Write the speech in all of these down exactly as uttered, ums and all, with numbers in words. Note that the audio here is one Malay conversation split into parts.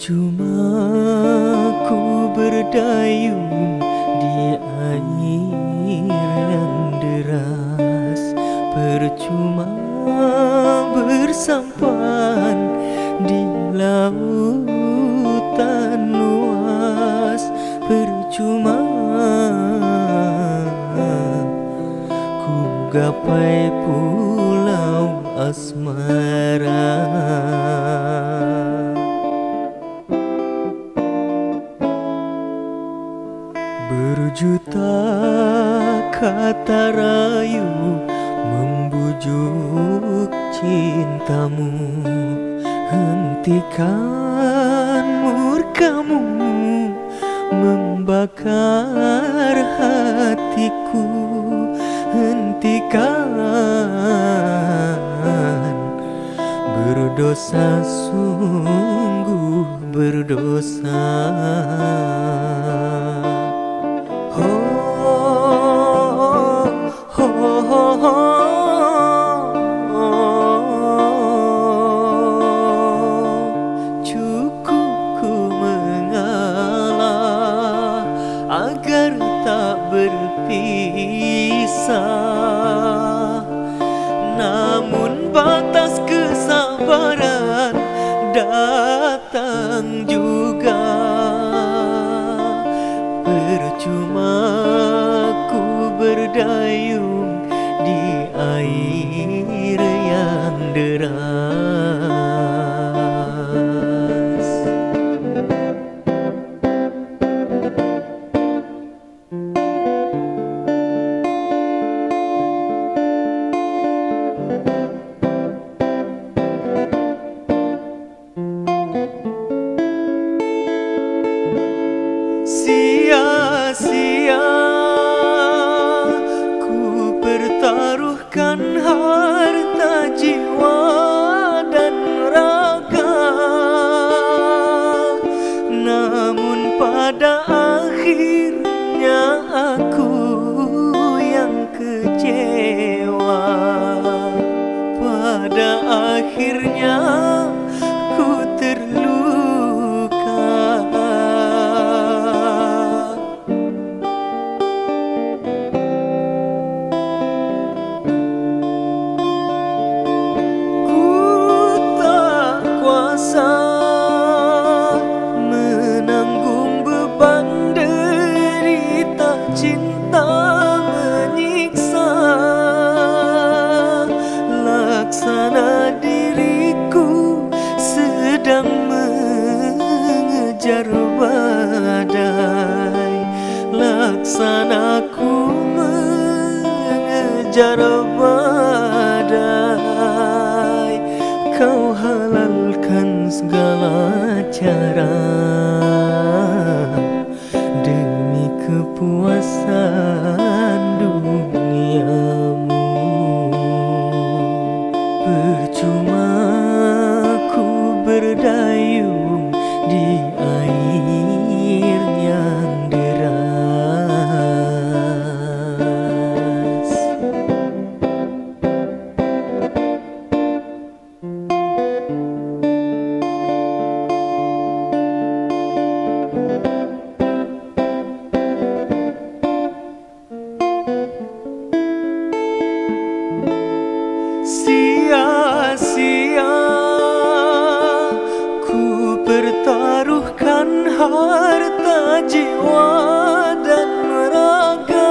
Percuma ku berdayung di air yang deras, percuma bersampan di lautan luas, percuma ku gapai pulau asmara. Berjuta kata rayu membujuk cintamu, hentikan murkamu membakar hatiku, hentikan, berdosa sungguh berdosa. Cukup ku mengalah agar tak berpisah, namun batas kesabaran datang juga. Percuma ku berdayung di air yang deras. Sia-sia ku pertaruhkan harta jiwa dan raga, namun pada akhirnya aku yang kecewa. Pada akhirnya ku terluka. Menanggung beban derita cinta menyiksa, laksana diriku sedang mengejar badai, laksanaku mengejar badai. Kau halalkan segala cara demi kepuasan duniamu. Percuma ku berdayung di air yang deras. Sia-sia ku pertaruhkan harta jiwa dan raga,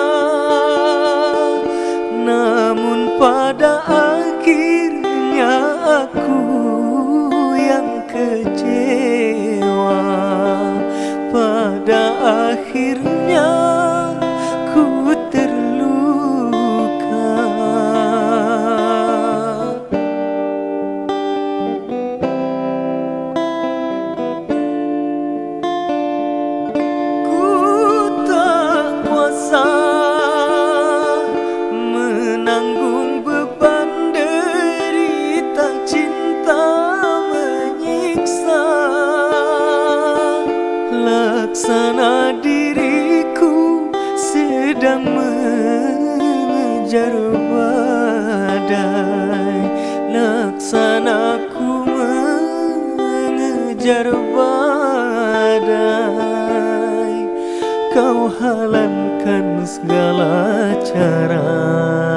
namun pada akhirnya aku yang kecewa. Pada akhirnya ku terluka. Ku tak kuasa menanggung beban derita cinta menyiksa, laksana diriku sedang mengejar badai, laksanaku mengejar badai. halalkan segala cara.